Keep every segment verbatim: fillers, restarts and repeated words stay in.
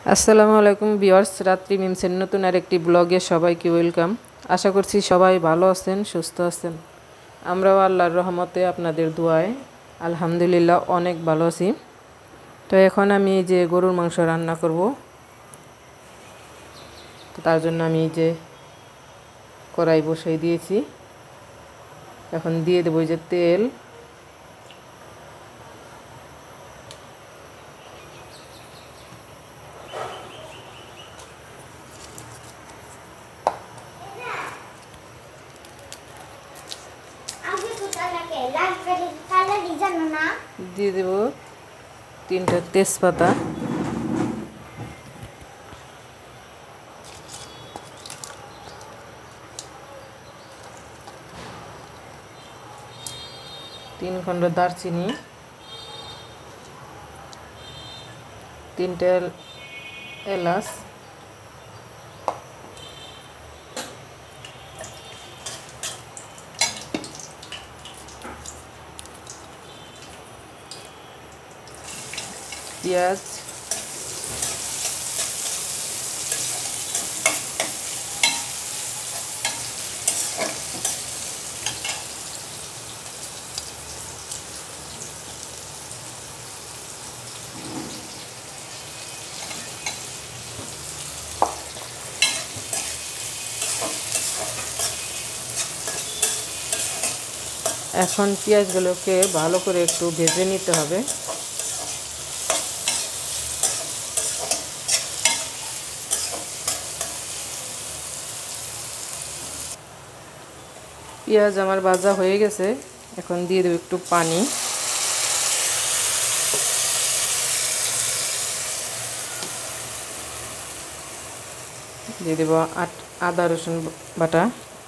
আসসালামু আলাইকুম ভিউয়ার্স, রাত্রি মিমসের নতুন আরেকটি ব্লগে সবাইকে ওয়েলকাম। আশা করছি সবাই ভালো আছেন, সুস্থ আছেন। আমরাও আল্লাহর রহমতে আপনাদের দোয়ায় আলহামদুলিল্লাহ অনেক ভালো আছি। তো এখন আমি এই যে গরুর মাংস রান্না করব, তো তার জন্য আমি এই যে কড়াই বসাই দিয়েছি। এখন দিয়ে দেবো এই যে তেল, দিয়ে দেব তিনটা তেজপাতা, তিন খণ্ড দারচিনি, তিনটে এলাচ, পেঁয়াজ, এখন পেঁয়াজগুলোকে ভালো করে একটু ভেজে নিতে হবে। পেঁয়াজ আমার ভাজা হয়ে গেছে, এখন দিয়ে দেব একটু পানি। দিয়ে দেব আদা রসুন বাটা,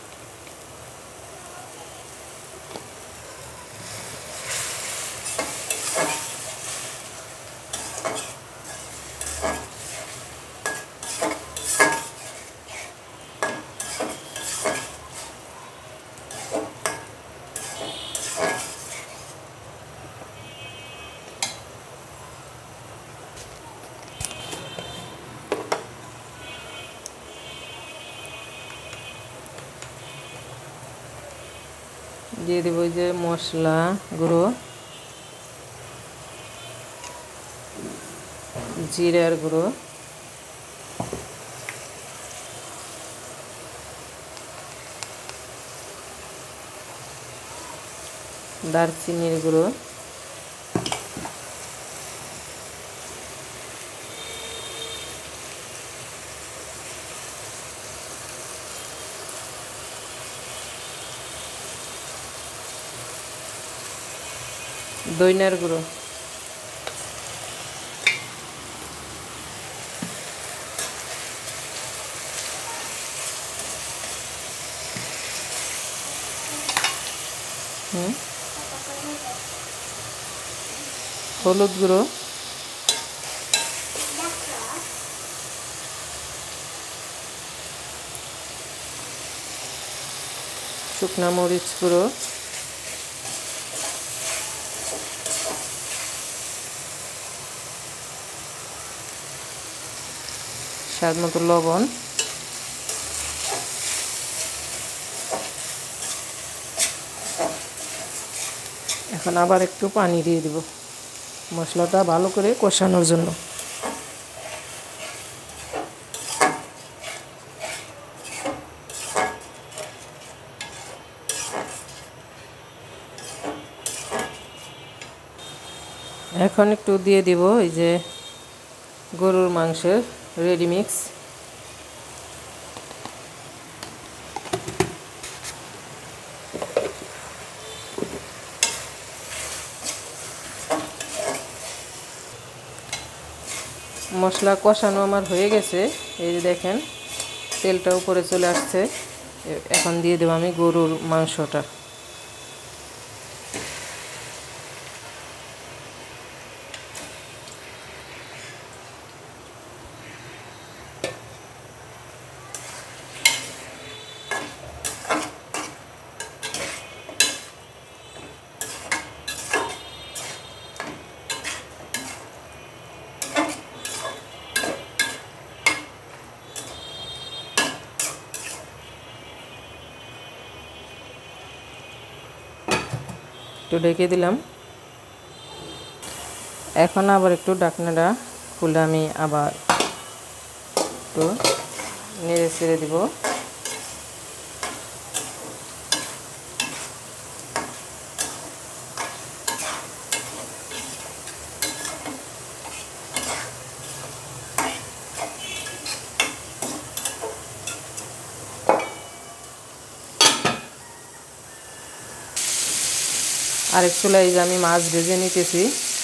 দিয়ে দেব যে মশলা গুঁড়ো, জিরার গুঁড়ো, দারচিনির গুঁড়ো, দইনার গুঁড়ো, হুম হলুদ গুঁড়ো, শুকনা মরিচ গুঁড়ো, স্বাদ মতো লবণ, এখন আবার একটু পানি দিয়ে দেব মশলাটা ভালো করে কষানোর জন্য। এখন একটু দিয়ে দিব এই যে গরুর মাংসের রেডি মিক্স। মশলা কষানো আমার হয়ে গেছে, এই যে দেখেন তেলটা উপরে চলে আসছে। এখন দিয়ে দেব আমি গরুর মাংসটা। একটু ঢেকে দিলাম। এখন আবার একটু ঢাকনাটা খুলে আমি আবার একটু নেড়ে ছেড়ে দিব। আরেক চুলায় যে আমি মাছ ভেজে নিতেছি।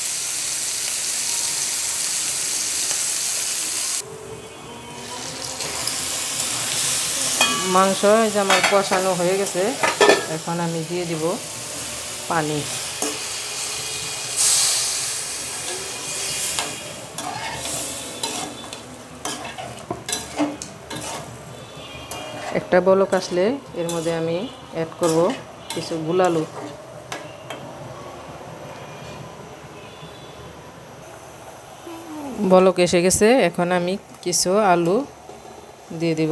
মাংস এই যে আমার কষানো হয়ে গেছে, এখন আমি দিয়ে দিব পানি। একটা বলক আসলে এর মধ্যে আমি অ্যাড করব কিছু গুলালু। বলক এসে গেছে, এখন আমি কিছু আলু দিয়ে দিব।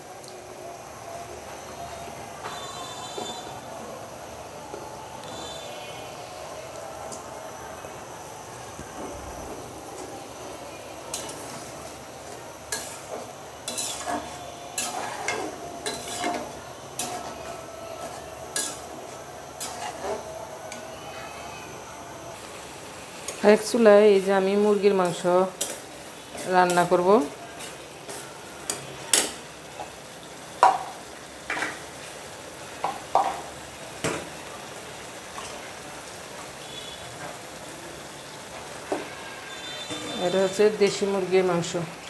আরেক চুলায় এই যে আমি মুরগির মাংস রান্না করব। এটা হচ্ছে দেশি মুরগির মাংস।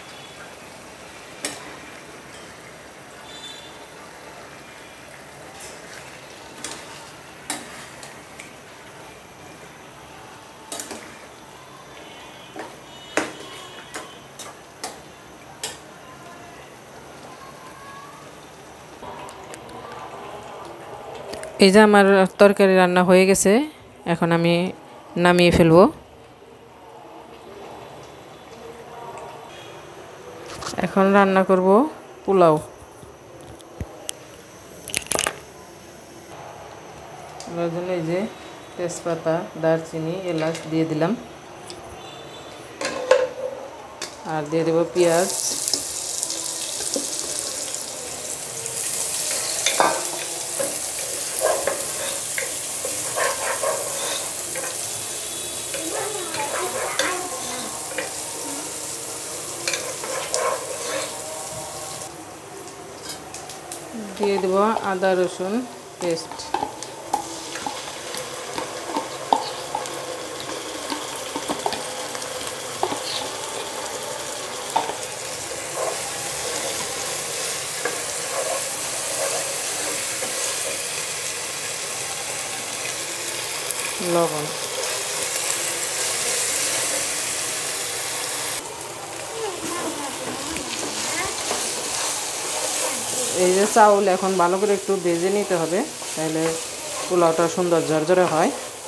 এই যে আমার তরকারি রান্না হয়ে গেছে, এখন আমি নামিয়ে ফেলবো। এখন রান্না করব পোলাও। এর জন্য এই যে তেজপাতা, দারচিনি, এলাচ দিয়ে দিলাম, আর দিয়ে দেব পেঁয়াজ, দিয়ে দেব আদা রসুন পেস্ট, লবণ। এই যে চাউল এখন ভালো করে একটু ভেজে নিতে হবে, তাহলে পোলাওটা সুন্দর ঝরঝরে হয়।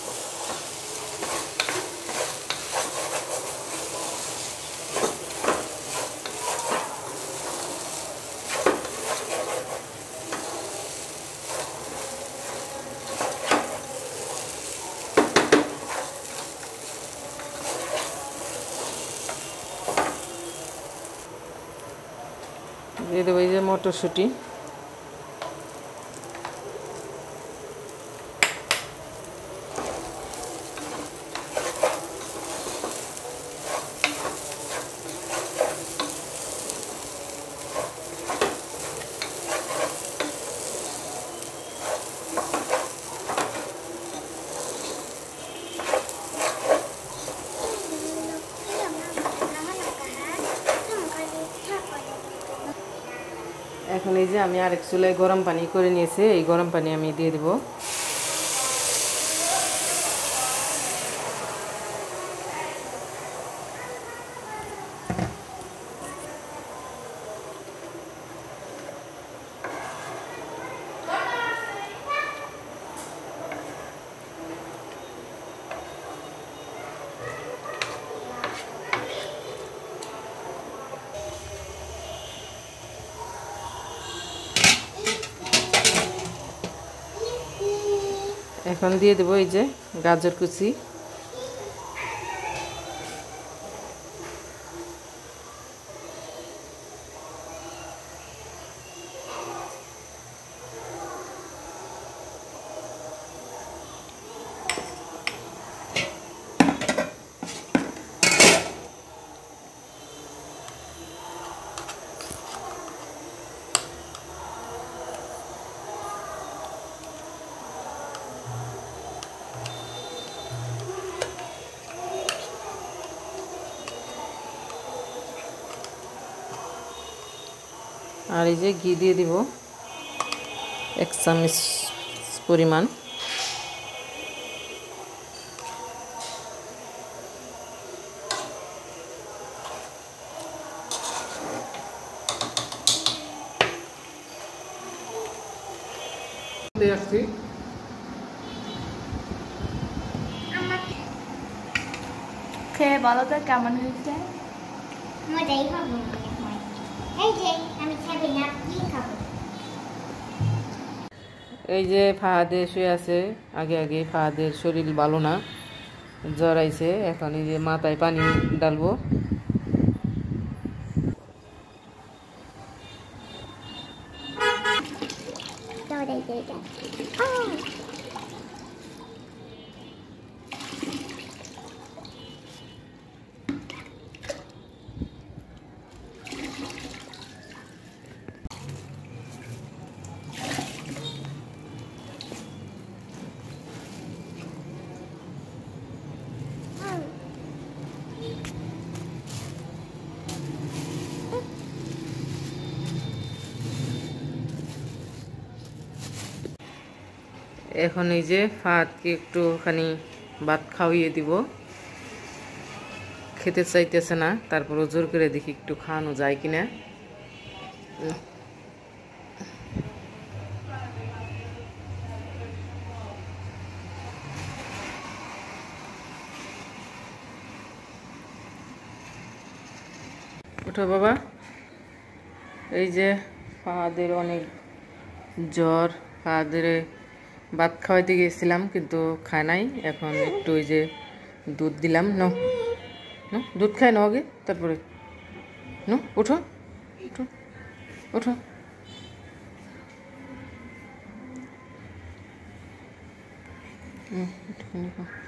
দিয়ে দেবো এই যে মটরশুঁটি, এখন এই যে আমি আরেক চুলায় গরম পানি করে নিয়েছি, এই গরম পানি আমি দিয়ে দেব। এখন দিয়ে দেবো এই যে গাজর কুচি। আর এই যে ঘি দিয়ে দিব এক চামচ পরিমাণ। খেয়ে বলো তো কেমন হয়েছে? মজাই হবে মনে হয়। এই যে আমি খাবি না, কি খাবো? এই যে ফাহাদে শুয়ে আছে, আগে আগে ফাহাদের শরীর ভালো না, জ্বর আইছে। এখন এই যে মাথায় পানি ডালবো। এখন এই যে ফাহাদকে একটুখানি ভাত খাওয়িয়ে দিব। খেতে চাইতেছে না, তারপর জোর করে দেখি একটু খাওয়ানো যায় কিনা। ওঠো বাবা। এই যে ফাহাদের অনেক জ্বর, ফাহাদের ভাত খাওয়াইতে গিয়েছিলাম কিন্তু খায় নাই। এখন একটু ওই যে দুধ দিলাম, নাও নাও দুধ খায় নাও আগে, তারপরে নো ওঠো ওঠো ওঠো। হুম একটুখানি খাও।